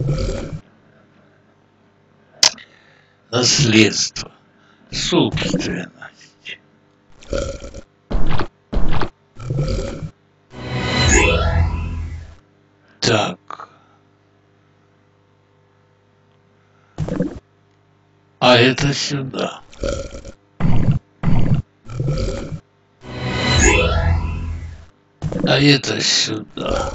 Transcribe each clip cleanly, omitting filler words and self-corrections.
Наследство. Собственность. Так. А это сюда. А это сюда.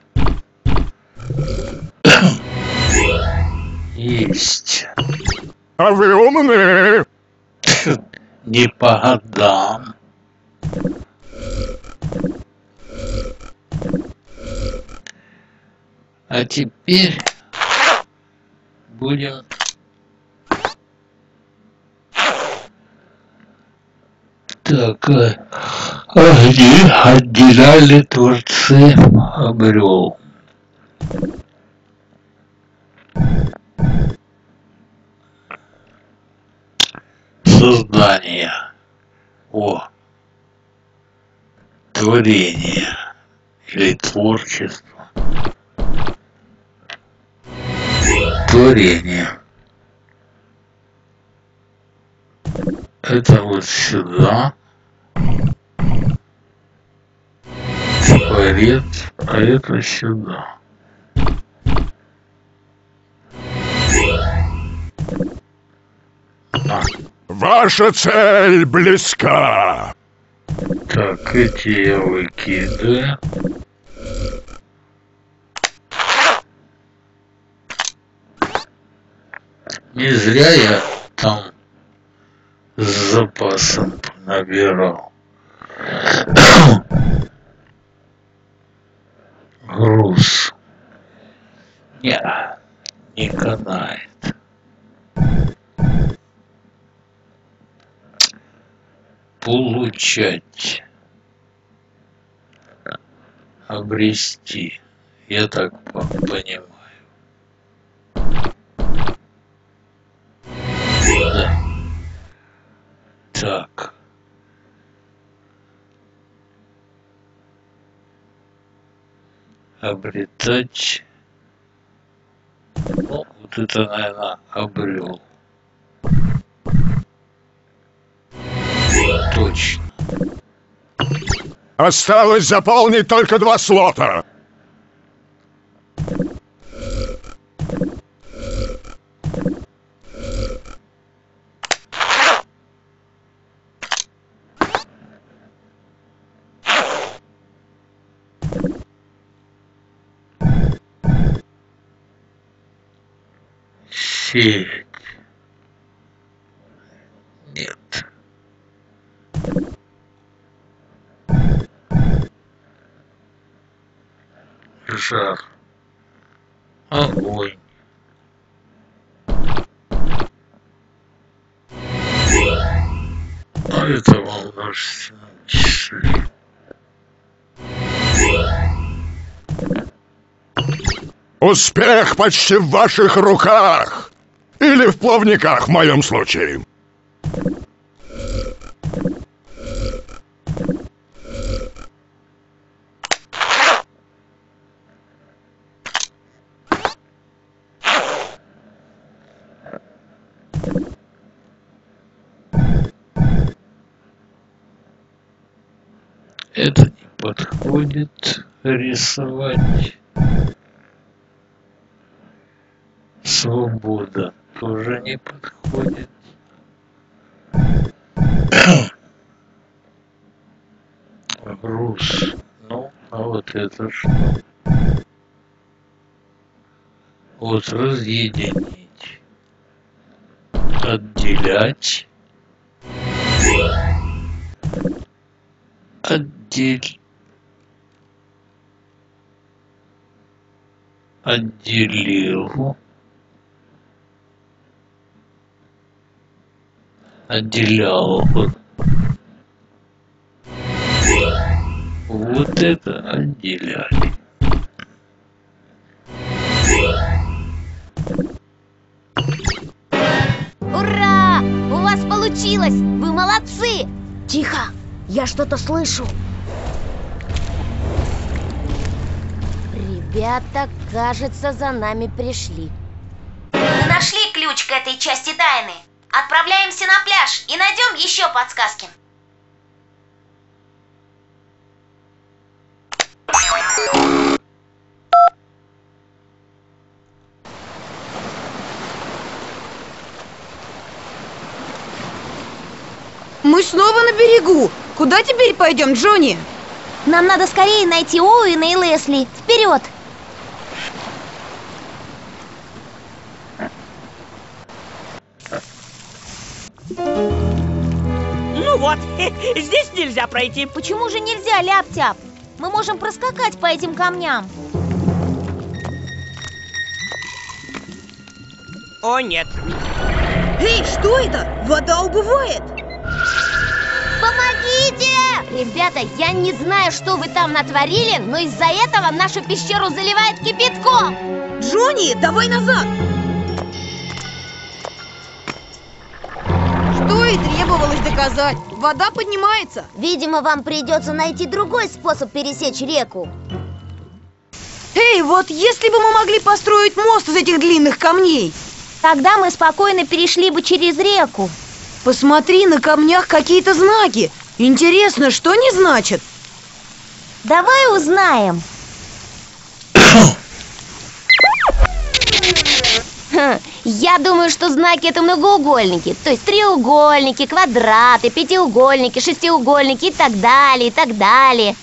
Есть. А вы умные? Не по годам. А теперь будем так, где отделяли творцы обрел. Создание. О. Творение. Или творчество. Творение. Это вот сюда. Творец, а это сюда. Ваша цель близка. Так, эти я выкидываю. Не зря я там с запасом набирал. Груз. Не канает. Получать. Обрести. Я так понимаю. Да. Так. Обретать. Ну, вот это, наверное, обрел. Точно. Осталось заполнить только 2 слота. Сеть. Нет. Жар. Огонь. А это во множественном числе. Успех почти в ваших руках. Или в плавниках в моем случае. Это не подходит рисовать. Свобода тоже не подходит. Груз. Ну, а вот это что? Вот разъединить. Отделять. Отделил. Отделял. Вот это отделяли. Ура! У вас получилось! Вы молодцы! Тихо! Я что-то слышу. Ребята, кажется, за нами пришли. Мы нашли ключ к этой части тайны. Отправляемся на пляж и найдем еще подсказки. Мы снова на берегу. Куда теперь пойдем, Джонни? Нам надо скорее найти Оуэна и Лесли. Вперед! Ну вот, здесь нельзя пройти. Почему же нельзя, Ляп-Тяп? Мы можем проскакать по этим камням. О, нет. Эй, что это? Вода убывает. Помогите! Ребята, я не знаю, что вы там натворили, но из-за этого нашу пещеру заливает кипятком. Джонни, давай назад. Что и требовалось доказать. Вода поднимается. Видимо, вам придется найти другой способ пересечь реку. Эй, вот если бы мы могли построить мост из этих длинных камней. Тогда мы спокойно перешли бы через реку. Посмотри, на камнях какие-то знаки. Интересно, что они значат? Давай узнаем. Я думаю, что знаки — это многоугольники. То есть треугольники, квадраты, пятиугольники, шестиугольники и так далее, и так далее.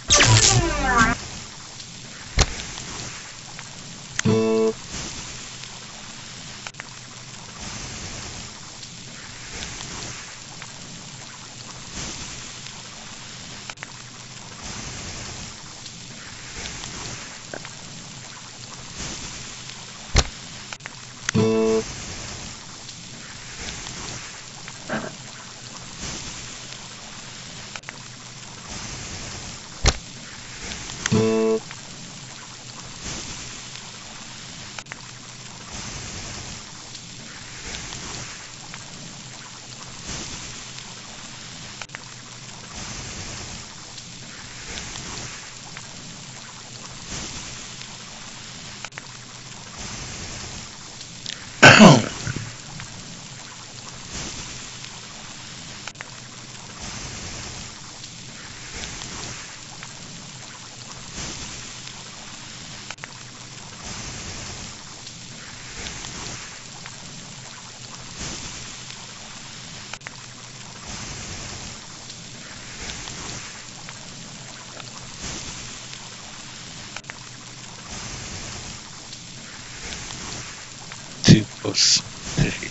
Ты посмотри.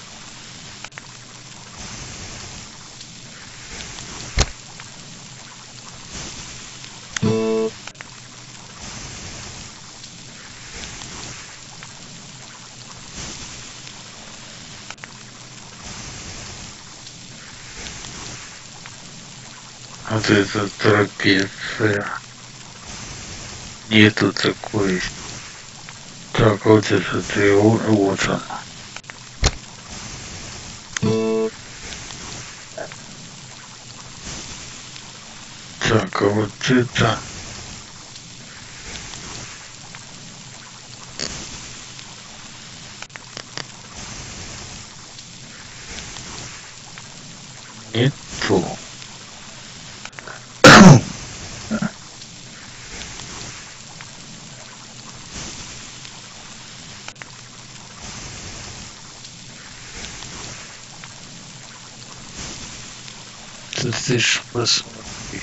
Вот это трапеция. Нету такой. Так, вот это треугольник, вот она. Так, а вот это... Нету. Ты ж посмотри.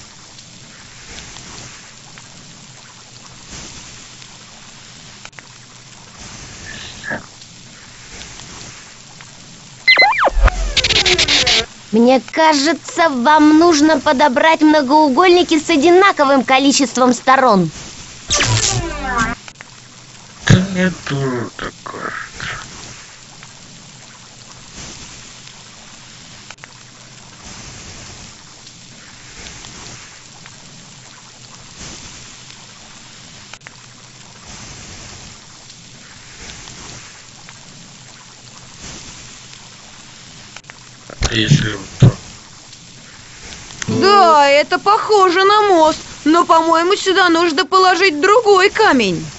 Мне кажется, вам нужно подобрать многоугольники с одинаковым количеством сторон. Да мне тоже так кажется. Если вот так. Да, это похоже на мост. Но, по-моему, сюда нужно положить другой камень.